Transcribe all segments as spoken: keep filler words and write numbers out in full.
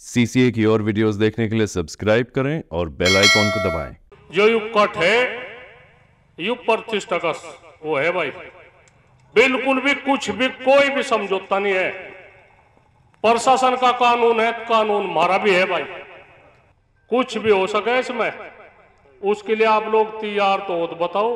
CCA की और videos देखने के लिए सब्सक्राइब करें और बेल आइकॉन को दबाएं। जो युग कट है युग प्रतिष्ठा का वो है भाई, बिल्कुल भी कुछ भी कोई भी समझौता नहीं है। प्रशासन का कानून है, कानून हमारा भी है भाई, कुछ भी हो सके इसमें। उसके लिए आप लोग तैयार तो हो तो बताओ।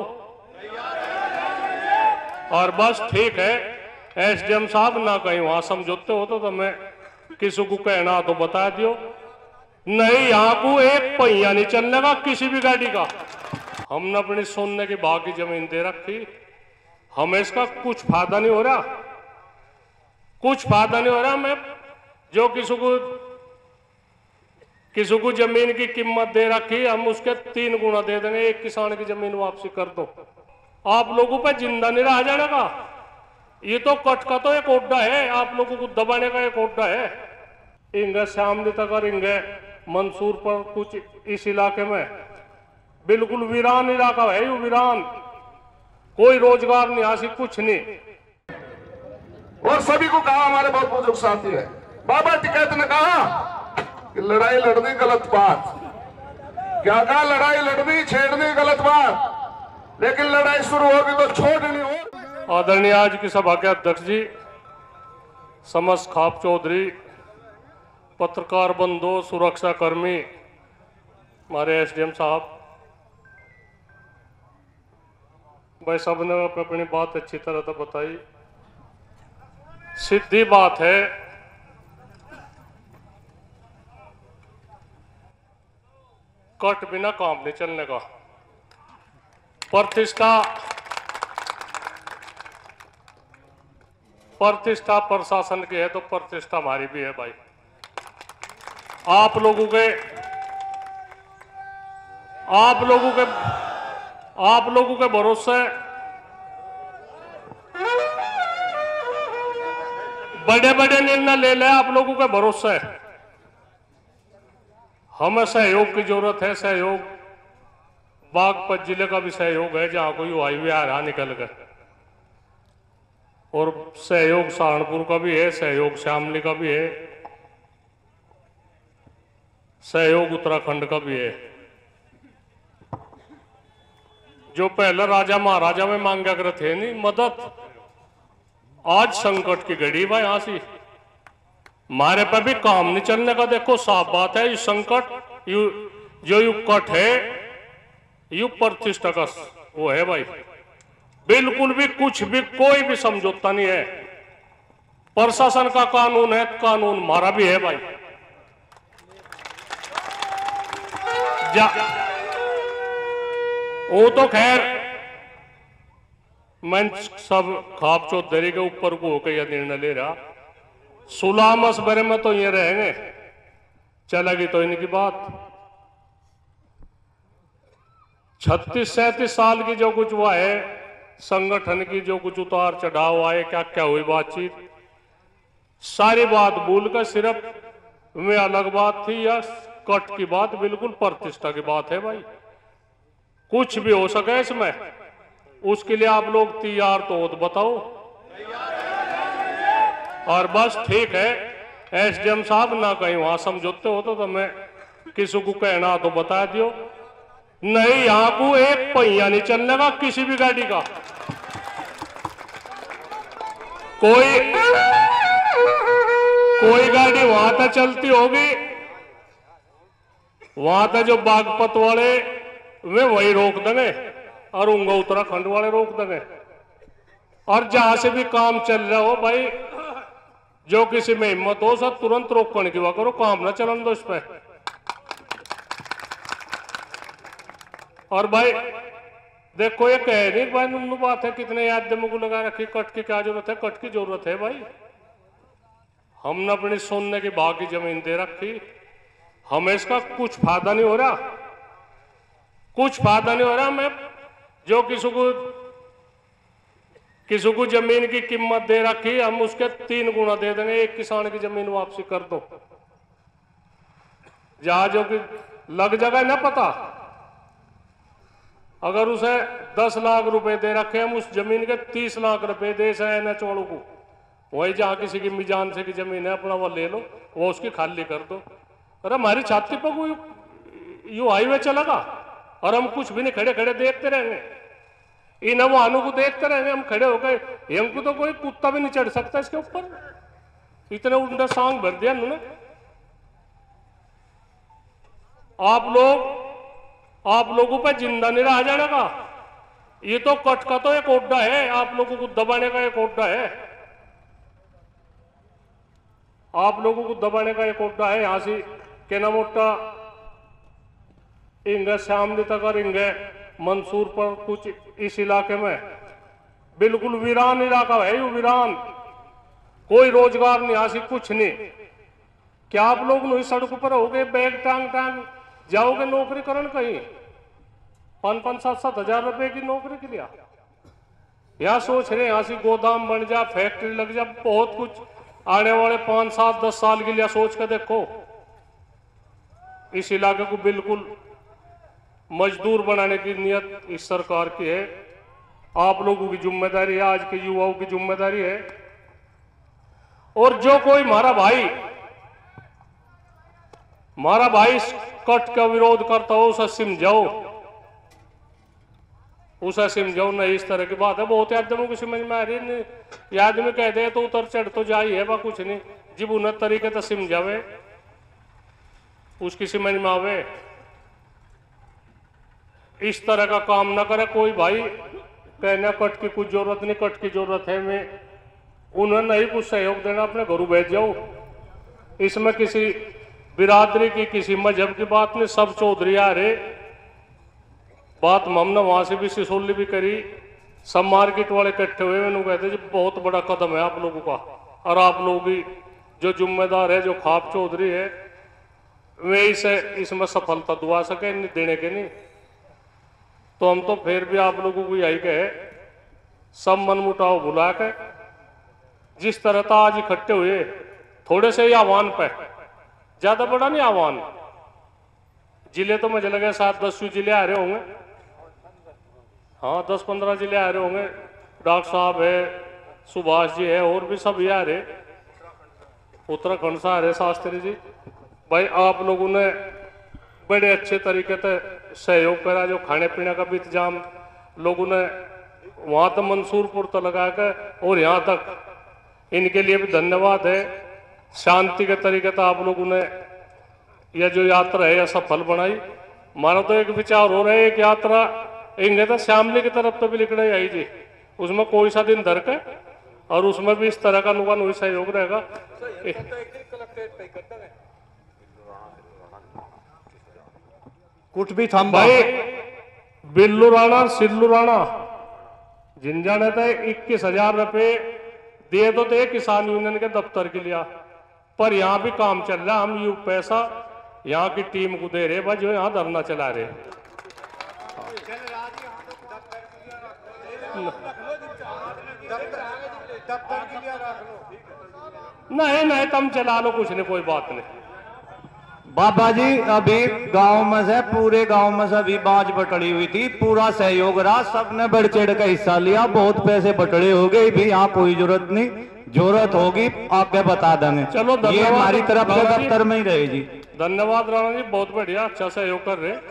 और बस ठीक है, एसडीएम साहब ना कहीं वहां समझौते हो तो, तो मैं किसी को कहना तो बता दियो, नहीं यहां को एक पहिया नहीं चलने का किसी भी गाड़ी का। हमने अपनी सोने की भाग की जमीन दे रखी, हमें इसका कुछ फायदा नहीं हो रहा, कुछ फायदा नहीं हो रहा। मैं जो किसी को किसी को जमीन की कीमत दे रखी, हम उसके तीन गुना दे देंगे, एक किसान की जमीन वापसी कर दो। आप लोगों पे जिंदा नहीं रह जाने का। ये तो कट का तो एक ओड्डा है, आप लोगों को दबाने का एक ओड्डा है। इंगे शामली तक और इंगे मंसूर पर कुछ इस इलाके में बिल्कुल वीरान इलाका है, यू वीरान, कोई रोजगार नहीं, हासिल कुछ नहीं। और सभी को कहा, हमारे बहुत बुजुर्ग साथी है, बाबा टिकैत ने कहा कि लड़ाई लड़नी गलत बात, क्या कहा, लड़ाई लड़नी छेड़नी गलत बात, लेकिन लड़ाई शुरू होगी तो छोड़नी हो। आदरणीय आज की सभा के अध्यक्ष जी, समस्त खाप चौधरी, पत्रकार बंधु, सुरक्षा कर्मी, हमारे एसडीएम साहब, भाई सबने अपनी बात अच्छी तरह तो बताई। सीधी बात है, कट बिना काम नहीं चलने का। प्रतिष्ठा प्रतिष्ठा प्रशासन की है तो प्रतिष्ठा हमारी भी है भाई। आप लोगों के आप लोगों के आप लोगों के भरोसे बड़े बड़े निर्णय ले ले, आप लोगों के भरोसे हमें सहयोग की जरूरत है। सहयोग बागपत जिले का भी सहयोग है, जहां कोई हाईवे आ रहा निकल कर, और सहयोग सहारनपुर का भी है, सहयोग शामली का भी है, सहयोग उत्तराखंड का भी है। जो पहले राजा महाराजा में मांगा कर थे नहीं मदद, आज संकट की घड़ी भाई यहां से हमारे पे भी काम नहीं चलने का। देखो साफ बात है, ये संकट यू जो युग कट है युग प्रतिष्ठा का वो है भाई, बिल्कुल भी कुछ भी कोई भी समझौता नहीं है। प्रशासन का कानून है, कानून हमारा भी है भाई। जा वो तो खैर मैं सब खाप चौधरी के ऊपर को होकर यह निर्णय ले रहा, सुलह मशवरे में तो ये रहेंगे, चलेगी तो इनकी बात। छत्तीस सैंतीस साल की जो कुछ हुआ है, संगठन की जो कुछ उतार चढ़ाव आए, क्या क्या हुई बातचीत, सारी बात भूल कर सिर्फ में अलग बात थी या कट की बात, बिल्कुल प्रतिष्ठा की बात है भाई। कुछ भी हो सके इसमें, उसके लिए आप लोग तैयार तो हो तो बताओ। और बस ठीक है, एसडीएम साहब ना कहीं वहां समझौते हो तो, तो मैं किसी को कहना तो बता दियो, नहीं यहां को एक पहिया नहीं चलने का किसी भी गाड़ी का। कोई कोई गाड़ी वहां तक चलती होगी, वहां तक जो बागपत वाले वे वही रोक देंगे, और उंगा उत्तराखंड वाले रोक देंगे। और जहां से भी काम चल रहा हो भाई, जो किसी में हिम्मत हो सब तुरंत रोकने की बात करो, काम ना चलन दो इस पे। और भाई देखो ये कह नहीं भाई नुन्नू बात है, कितने याद दमों को लगा रखी, कट की क्या जरूरत है, कट की जरूरत है भाई। हमने अपनी सोने की भाग की जमीन दे रखी, हमें इसका कुछ फायदा नहीं हो रहा, कुछ फायदा नहीं हो रहा। मैं जो किसी को किसी को जमीन की कीमत दे रखी, हम उसके तीन गुना दे देंगे, एक किसान की जमीन वापसी कर दो। जहां जो कि लग जगह ना पता, अगर उसे दस लाख रुपए दे रखे, हम उस जमीन के तीस लाख रुपए दे से एनएच वालों को, वही जहाँ किसी की मिजान से की जमीन है अपना वो ले लो, वो उसकी खाली कर दो। अरे हमारी छाती पर कोई यू हाईवे चलेगा और हम कुछ भी नहीं, खड़े खड़े देखते रहेंगे, इन वाहनों को देखते रहेंगे हम खड़े हो गए। हमको तो कोई कुत्ता भी नहीं चढ़ सकता इसके ऊपर, इतने उल्टा सांग भर दिया उन्होंने। आप लोग आप लोगों पे जिंदा नहीं रह जाने का, ये तो कट का तो एक ओड्डा है, आप लोगों को दबाने का एक ओड्डा है, आप लोगों को दबाने का एक ओड्डा है। यहां से केना मोटा इंगे शामली तक और इंगे मंसूर पर कुछ इस इलाके में बिल्कुल वीरान इलाका है, यू वीरान, कोई रोजगार नहीं, यहां कुछ नहीं। क्या आप लोग नहीं सड़क पर होगे बैग टांग टांग जाओगे नौकरी करने कहीं, पांच पांच सात सात हजार रुपए की नौकरी के लिए? यहाँ सोच रहे यहाँ से गोदाम बन जा, फैक्ट्री लग जा, बहुत कुछ आने वाले पांच सात दस साल के लिए सोच कर देखो। इस इलाके को बिल्कुल मजदूर बनाने की नियत इस सरकार की है। आप लोगों की जिम्मेदारी है, आज के युवाओं की जिम्मेदारी है। और जो कोई हमारा भाई हमारा भाई कट का विरोध करता हो उसे समझाओ, उसे समझाओ नहीं, इस तरह की बात है। बहुत आदमियों को समझ में आ रही है, ये आदमी कहते हैं तो उतर चढ़ तो जा ही है, बा कुछ नहीं, जब उन्हें तरीके से समझावे उसकी समझ में आवे। इस तरह का काम ना करे कोई भाई, कहना कट की कुछ जरूरत नहीं, कट की जरूरत है, मैं उन्हें नहीं कुछ सहयोग देना, अपने घरों भेज जाओ। इसमें किसी बिरादरी की किसी मजहब की बात नहीं, सब चौधरी आ रहे। बात हमने वहां से भी सिसोली भी करी, सब मार्केट वाले इकट्ठे हुए, मैंने कहते जी बहुत बड़ा कदम है आप लोगों का, और आप लोग भी जो जिम्मेदार है, जो खाप चौधरी है, वे इसे इसमें सफलता दुआ सके, नहीं देने के नहीं। तो हम तो फिर भी आप लोगों को यही कहे, सब मन मुटाव भुला के जिस तरह था आज इकट्ठे हुए, थोड़े से ही आह्वान पे, ज्यादा बड़ा नहीं आह्वान, जिले तो मुझे लगे सात दस जिले आ रहे होंगे, हाँ दस पंद्रह जिले आ रहे होंगे, डॉक्टर साहब है, सुभाष जी है, और भी सब ये आ रहे, उत्तराखंड से आ रहे शास्त्री जी। भाई आप लोगों ने बड़े अच्छे तरीके से सहयोग करा, जो खाने पीने का भी इंतजाम लोगों ने वहां तक मंसूरपुर तक लगा कर, और यहाँ तक इनके लिए भी धन्यवाद है। शांति के तरीके से आप लोगों ने यह जो यात्रा है यह सफल बनाई। हमारा तो एक विचार हो रहा है, एक यात्रा इंगे तो शामली की तरफ तो भी लिखना ही आई जी, उसमें कोई सा दिन धर के, और उसमें भी इस तरह का नुकसान हुई सहयोग रहेगा। कुछ भी थम भाई बिल्लू राणा सिल्लू राणा जिन जाने थे इक्कीस हजार रुपये दिए तो थे किसान यूनियन के दफ्तर के लिए, पर यहाँ भी काम चल रहा, हम यू पैसा यहाँ की टीम को दे रहे, जो यहाँ धरना चला रहे। नहीं नहीं तुम चला लो, कुछ नहीं, कोई बात नहीं। बाबा जी अभी गांव में से पूरे गांव में से अभी बाज बटड़ी हुई थी, पूरा सहयोग रहा, सबने बढ़ चढ़ का हिस्सा लिया, बहुत पैसे बटड़े हो गए भी, यहाँ कोई जरूरत नहीं, जरूरत होगी आपके बता देंगे। चलो ये हमारी तरफ से दफ्तर में ही रहे जी। धन्यवाद राणा जी, बहुत बढ़िया, अच्छा सहयोग कर रहे,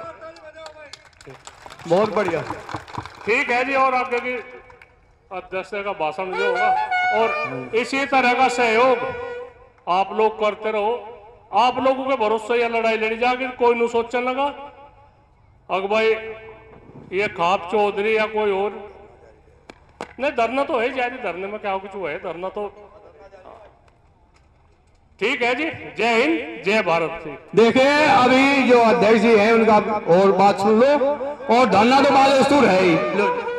बहुत बढ़िया, ठीक है जी। और आगे की अध्यक्ष का भाषण जो होगा, और इसी तरह का सहयोग आप लोग करते रहो। आप लोगों के भरोसे यह लड़ाई लड़ी जाएगी, कोई नहीं सोचने लगा अग भाई ये खाप चौधरी या कोई और नहीं। धरना तो है जारी, धरने में क्या कुछ हुआ है, धरना तो ठीक है जी। जय हिंद जय भारत जी। देखिए अभी जो अध्यक्ष जी हैं उनका और बात सुन लो, और धरना तो बाल है ही।